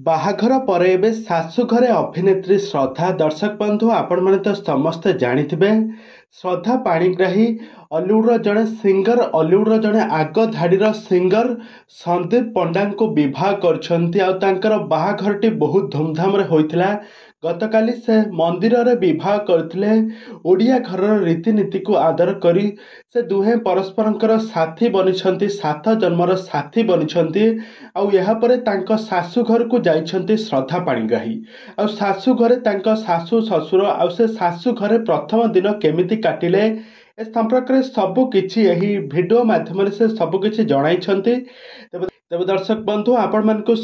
ବାହାଘର ପରେ ଏବେ ଶାଶୁଘରେ ଅଭିନେତ୍ରୀ ଶ୍ରଦ୍ଧା। ଦର୍ଶକ ବନ୍ଧୁ, ଆପଣମାନେ ତ ସମସ୍ତେ ଜାଣିଥିବେ ଶ୍ରଦ୍ଧା ପାଣିଗ୍ରାହୀ ଅଲିଉଡ଼ର ଜଣେ ସିଙ୍ଗର, ଅଲିଉଡ଼ର ଜଣେ ଆଗ ଧାଡ଼ିର ସିଙ୍ଗର ସନ୍ଦୀପ ପଣ୍ଡାଙ୍କୁ ବିବାହ କରିଛନ୍ତି। ଆଉ ତାଙ୍କର ବାହାଘରଟି ବହୁତ ଧୁମଧାମରେ ହୋଇଥିଲା। ଗତକାଲି ସେ ମନ୍ଦିରରେ ବିବାହ କରିଥିଲେ। ଓଡ଼ିଆ ଘରର ରୀତିନୀତିକୁ ଆଦର କରି ସେ ଦୁହେଁ ପରସ୍ପରଙ୍କର ସାଥୀ ବନିଛନ୍ତି, 7 ଜନ୍ମର ସାଥୀ ବନିଛନ୍ତି। ଆଉ ଏହାପରେ ତାଙ୍କ ଶାଶୁଘରକୁ ଯାଇଛନ୍ତି ଶ୍ରଦ୍ଧା ପାଣିଗ୍ରାହୀ। ଆଉ ଶାଶୁଘରେ ତାଙ୍କ ଶାଶୁ ଶ୍ୱଶୁର ଆଉ ସେ ଶାଶୁଘରେ ପ୍ରଥମ ଦିନ କେମିତି କାଟିଲେ ଏ ସମ୍ପର୍କରେ ସବୁ କିଛି ଏହି ଭିଡ଼ିଓ ମାଧ୍ୟମରେ ସେ ସବୁ କିଛି ଜଣାଇଛନ୍ତି। ତେବେ ଦର୍ଶକ ବନ୍ଧୁ, ଆପଣମାନଙ୍କୁ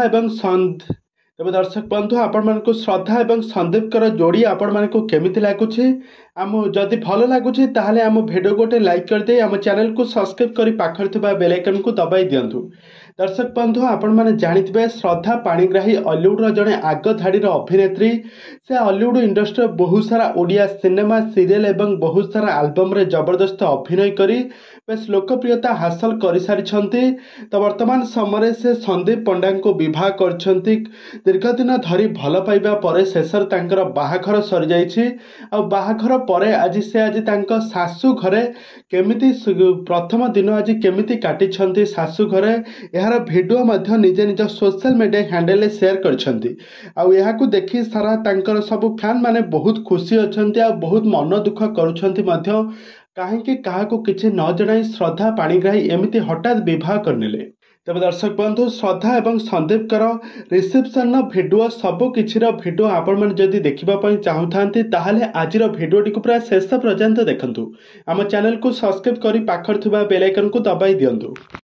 ଶ୍ରଦ୍ଧା ଏବଂ ସନ୍ଦୀପଙ୍କର ଯୋଡ଼ି ଆପଣମାନଙ୍କୁ କେମିତି ଲାଗୁଛି? ଯଦି ଭଲ ଲାଗୁଛି ତାହେଲେ ଆମ ଭିଡ଼ିଓ ଗୋଟେ ଲାଇକ୍ କରିଦେଇ ଆମ ଚ୍ୟାନେଲକୁ ସବସ୍କ୍ରାଇବ୍ କରି ପାଖରେ ଥିବା ବେଲ୍ ଆଇକନକୁ ଦବାଇ ଦିଅନ୍ତୁ। ଦର୍ଶକ ବନ୍ଧୁ, ଆପଣମାନେ ଜାଣିଥିବେ ଶ୍ରଦ୍ଧା ପାଣିଗ୍ରାହୀ ଅଲିଉଡ଼ର ଜଣେ ଆଗ ଧାଡ଼ିର ଅଭିନେତ୍ରୀ। ସେ ଅଲିଉଡ଼ ଇଣ୍ଡଷ୍ଟ୍ରିର ବହୁତ ସାରା ଓଡ଼ିଆ ସିନେମା, ସିରିଏଲ ଏବଂ ବହୁତ ସାରା ଆଲବମରେ ଜବରଦସ୍ତ ଅଭିନୟ କରି ବେଶ ଲୋକପ୍ରିୟତା ହାସଲ କରିସାରିଛନ୍ତି। ତ ବର୍ତ୍ତମାନ ସମୟରେ ସେ ସନ୍ଦୀପ ପଣ୍ଡାଙ୍କୁ ବିବାହ କରିଛନ୍ତି। ଦୀର୍ଘଦିନ ଧରି ଭଲ ପାଇବା ପରେ ଶେଷରେ ତାଙ୍କର ବାହାଘର ସରିଯାଇଛି। ଆଉ ବାହାଘର ପରେ ଆଜି ତାଙ୍କ ଶାଶୁ ଘରେ କେମିତି ପ୍ରଥମ ଦିନ ଆଜି କେମିତି କାଟିଛନ୍ତି ଶାଶୁ ଘରେ, ଏହାର ଭିଡ଼ିଓ ମଧ୍ୟ ନିଜେ ନିଜ ସୋସିଆଲ ମିଡ଼ିଆ ହ୍ୟାଣ୍ଡେଲରେ ସେୟାର କରିଛନ୍ତି। ଆଉ ଏହାକୁ ଦେଖି ସାରା ତାଙ୍କର ସବୁ ଫ୍ୟାନ୍ ମାନେ ବହୁତ ଖୁସି ଅଛନ୍ତି ଆଉ ବହୁତ ମନ ଦୁଃଖ କରୁଛନ୍ତି ମଧ୍ୟ। କାହିଁକି କାହାକୁ କିଛି ନ ଜଣାଇ ଶ୍ରଦ୍ଧା ପାଣିଗ୍ରାହୀ ଏମିତି ହଠାତ୍ ବିବାହ କରିନେଲେ? ତେବେ ଦର୍ଶକ ବନ୍ଧୁ, ଶ୍ରଦ୍ଧା ଏବଂ ସନ୍ଦୀପଙ୍କର ରିସେପସନ୍ର ଭିଡ଼ିଓ, ସବୁ କିଛିର ଭିଡ଼ିଓ ଆପଣମାନେ ଯଦି ଦେଖିବା ପାଇଁ ଚାହୁଁଥାନ୍ତି ତାହେଲେ ଆଜିର ଭିଡ଼ିଓଟିକୁ ପୁରା ଶେଷ ପର୍ଯ୍ୟନ୍ତ ଦେଖନ୍ତୁ। ଆମ ଚ୍ୟାନେଲକୁ ସବସ୍କ୍ରାଇବ୍ କରି ପାଖରେ ଥିବା ବେଲ୍ ଆଇକନକୁ ଦବାଇ ଦିଅନ୍ତୁ।